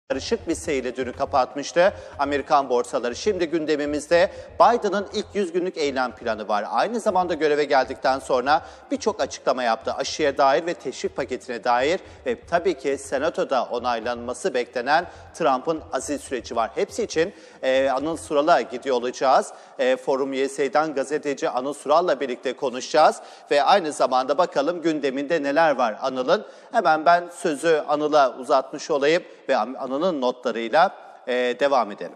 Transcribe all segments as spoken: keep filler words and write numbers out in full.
Karışık bir seyirle dünü kapatmıştı Amerikan borsaları. Şimdi gündemimizde Biden'ın ilk yüz günlük eylem planı var. Aynı zamanda göreve geldikten sonra birçok açıklama yaptı. Aşıya dair ve teşvik paketine dair ve tabii ki Senato'da onaylanması beklenen Trump'ın azil süreci var. Hepsi için e, Anıl Sural'a gidiyor olacağız. E, Forum U S A'dan gazeteci Anıl Sural'la birlikte konuşacağız. Ve aynı zamanda bakalım gündeminde neler var Anıl'ın. Hemen ben sözü Anıl'a uzatmış olayım ve Anıl'ın notlarıyla e, devam edelim.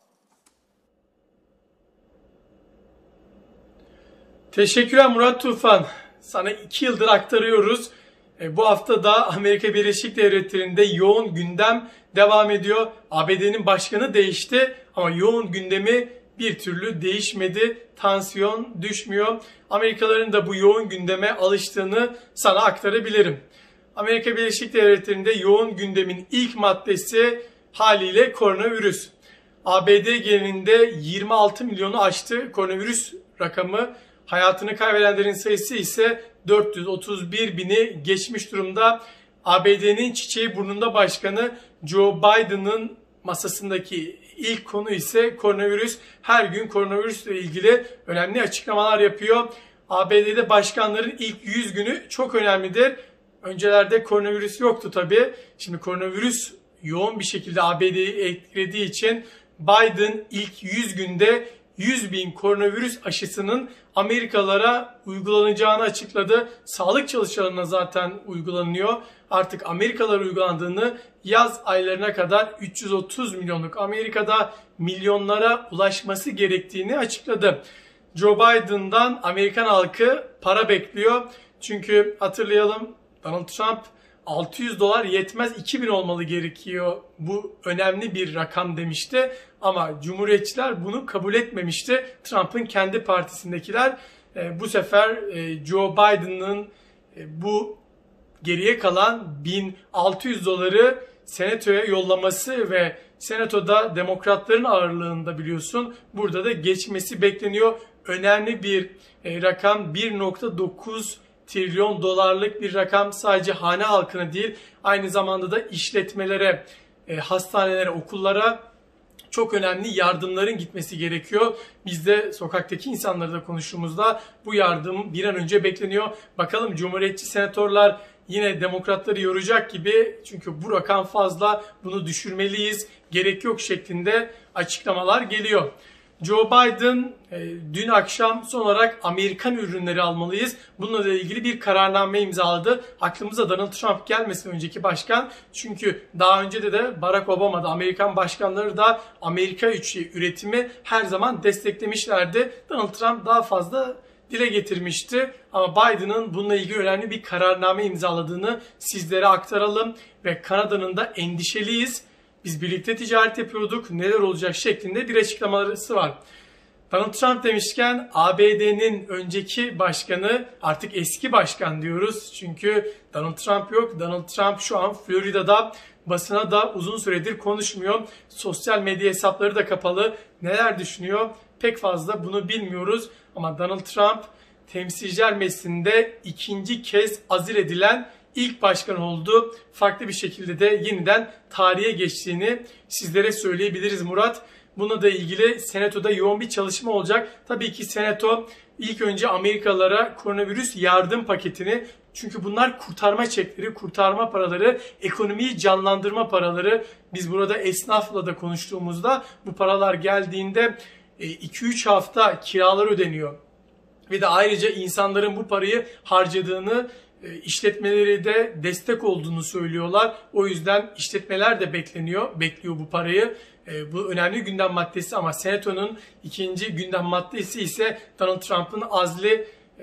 Teşekkürler Murat Tufan. Sana iki yıldır aktarıyoruz. E, bu hafta da Amerika Birleşik Devletleri'nde yoğun gündem devam ediyor. A B D'nin başkanı değişti ama yoğun gündemi bir türlü değişmedi. Tansiyon düşmüyor. Amerikalıların da bu yoğun gündeme alıştığını sana aktarabilirim. Amerika Birleşik Devletleri'nde yoğun gündemin ilk maddesi haliyle koronavirüs. A B D genelinde yirmi altı milyonu aştı koronavirüs rakamı. Hayatını kaybedenlerin sayısı ise dört yüz otuz bir bini geçmiş durumda. A B D'nin çiçeği burnunda başkanı Joe Biden'ın masasındaki ilk konu ise koronavirüs. Her gün koronavirüsle ilgili önemli açıklamalar yapıyor. A B D'de başkanların ilk yüz günü çok önemlidir. Öncelerde koronavirüs yoktu tabii. Şimdi koronavirüs yoğun bir şekilde A B D'yi etkilediği için Biden ilk yüz günde yüz bin koronavirüs aşısının Amerikalılara uygulanacağını açıkladı. Sağlık çalışanlarına zaten uygulanıyor. Artık Amerikalılara uygulandığını, yaz aylarına kadar üç yüz otuz milyonluk Amerika'da milyonlara ulaşması gerektiğini açıkladı. Joe Biden'dan Amerikan halkı para bekliyor. Çünkü hatırlayalım, Donald Trump altı yüz dolar yetmez, iki bin olmalı gerekiyor. Bu önemli bir rakam demişti. Ama Cumhuriyetçiler bunu kabul etmemişti. Trump'ın kendi partisindekiler e, bu sefer e, Joe Biden'ın e, bu geriye kalan bin altı yüz doları Senato'ya yollaması ve Senato'da demokratların ağırlığında biliyorsun burada da geçmesi bekleniyor. Önemli bir e, rakam, bir nokta dokuz trilyon dolarlık bir rakam, sadece hane halkına değil aynı zamanda da işletmelere, e, hastanelere, okullara çok önemli yardımların gitmesi gerekiyor. Biz de sokaktaki insanlarla da konuştuğumuzda bu yardım bir an önce bekleniyor. Bakalım Cumhuriyetçi senatörler yine demokratları yoracak gibi, çünkü bu rakam fazla, bunu düşürmeliyiz, gerek yok şeklinde açıklamalar geliyor. Joe Biden e, dün akşam son olarak Amerikan ürünleri almalıyız, bununla da ilgili bir kararname imzaladı. Aklımıza Donald Trump gelmesin, önceki başkan. Çünkü daha önce de de Barack Obama'da Amerikan başkanları da Amerika içi üretimi her zaman desteklemişlerdi. Donald Trump daha fazla dile getirmişti. Ama Biden'ın bununla ilgili önemli bir kararname imzaladığını sizlere aktaralım ve Kanada'nın da endişeliyiz, biz birlikte ticaret yapıyorduk, neler olacak şeklinde bir açıklaması var. Donald Trump demişken A B D'nin önceki başkanı, artık eski başkan diyoruz. Çünkü Donald Trump yok. Donald Trump şu an Florida'da, basına da uzun süredir konuşmuyor. Sosyal medya hesapları da kapalı. Neler düşünüyor pek fazla bunu bilmiyoruz. Ama Donald Trump Temsilciler Meclisi'nde ikinci kez azil edilen İlk başkan oldu. Farklı bir şekilde de yeniden tarihe geçtiğini sizlere söyleyebiliriz Murat. Bununla da ilgili Senato'da yoğun bir çalışma olacak. Tabii ki Senato ilk önce Amerikalılara koronavirüs yardım paketini, çünkü bunlar kurtarma çekleri, kurtarma paraları, ekonomiyi canlandırma paraları. Biz burada esnafla da konuştuğumuzda bu paralar geldiğinde iki üç hafta kiralar ödeniyor. Ve de ayrıca insanların bu parayı harcadığını, İşletmeleri de destek olduğunu söylüyorlar. O yüzden işletmeler de bekleniyor, bekliyor bu parayı. E, bu önemli gündem maddesi ama Senato'nun ikinci gündem maddesi ise Donald Trump'ın azli. E,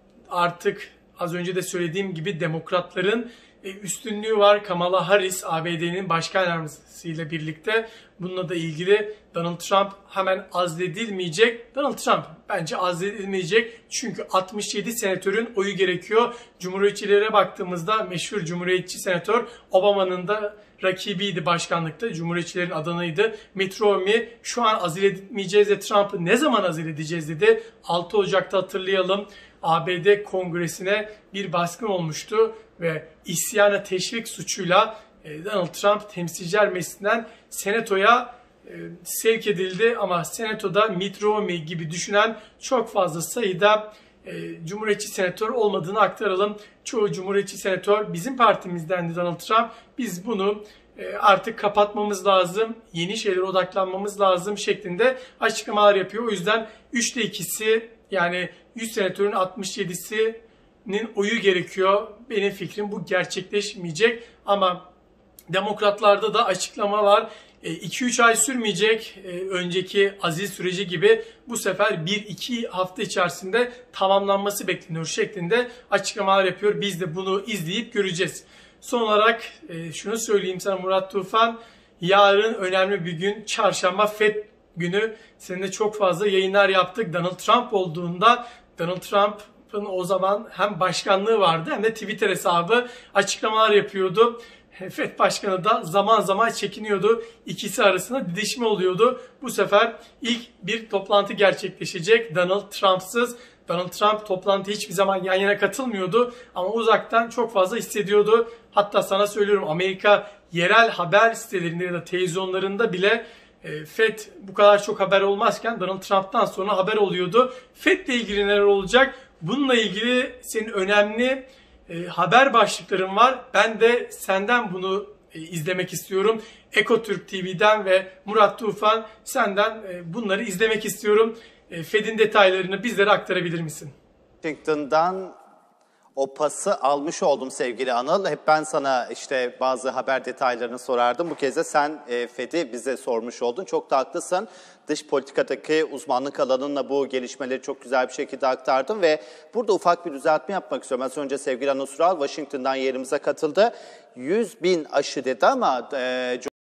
artık az önce de söylediğim gibi demokratların e, üstünlüğü var. Kamala Harris A B D'nin başkan yardımcısıyla birlikte. Bununla da ilgili Donald Trump hemen azledilmeyecek. Donald Trump bence azledilmeyecek. Çünkü altmış yedi senatörün oyu gerekiyor. Cumhuriyetçilere baktığımızda meşhur Cumhuriyetçi senatör Obama'nın da rakibiydi başkanlıkta. Cumhuriyetçilerin adayıydı. Mitt Romney şu an azil edilmeyeceğiz de Trump'ı ne zaman azil edeceğiz dedi. altı Ocak'ta hatırlayalım. A B D Kongresi'ne bir baskın olmuştu ve isyana teşvik suçuyla e, Donald Trump Temsilciler Meclisi'nden Senato'ya e, sevk edildi. Ama Senato'da Mitt Romney gibi düşünen çok fazla sayıda e, Cumhuriyetçi senatör olmadığını aktaralım. Çoğu Cumhuriyetçi senatör bizim partimizdendi Donald Trump. Biz bunu e, artık kapatmamız lazım, yeni şeylere odaklanmamız lazım şeklinde açıklamalar yapıyor. O yüzden üçte ikisi, yani yüz senatörün altmış yedisinin oyu gerekiyor. Benim fikrim bu gerçekleşmeyecek ama demokratlarda da açıklama var. iki üç ay sürmeyecek, önceki azil süreci gibi bu sefer bir iki hafta içerisinde tamamlanması bekleniyor şeklinde açıklamalar yapıyor. Biz de bunu izleyip göreceğiz. Son olarak şunu söyleyeyim sana Murat Tufan, yarın önemli bir gün, çarşamba F E D günü. Seninle çok fazla yayınlar yaptık. Donald Trump olduğunda, Donald Trump'ın o zaman hem başkanlığı vardı hem de Twitter hesabı açıklamalar yapıyordu. F E D Başkanı da zaman zaman çekiniyordu. İkisi arasında didişme oluyordu. Bu sefer ilk bir toplantı gerçekleşecek Donald Trump'sız. Donald Trump toplantıya hiçbir zaman yan yana katılmıyordu ama uzaktan çok fazla hissediyordu. Hatta sana söylüyorum, Amerika yerel haber sitelerinde ya da televizyonlarında bile e, F E D bu kadar çok haber olmazken Donald Trump'tan sonra haber oluyordu. F E D ile ilgili neler olacak? Bununla ilgili senin önemli E, haber başlıklarım var. Ben de senden bunu e, izlemek istiyorum. Ekotürk T V'den ve Murat Tufan, senden e, bunları izlemek istiyorum. E, F E D'in detaylarını bizlere aktarabilir misin? Washington'dan o pası almış oldum sevgili Anıl. Hep ben sana işte bazı haber detaylarını sorardım. Bu kez de sen e, F E D'i bize sormuş oldun. Çok da haklısın. Dış politikadaki uzmanlık alanınla bu gelişmeleri çok güzel bir şekilde aktardın ve burada ufak bir düzeltme yapmak istiyorum. Az önce sevgili Anıl Sural Washington'dan yerimize katıldı. yüz bin aşı dedi ama E,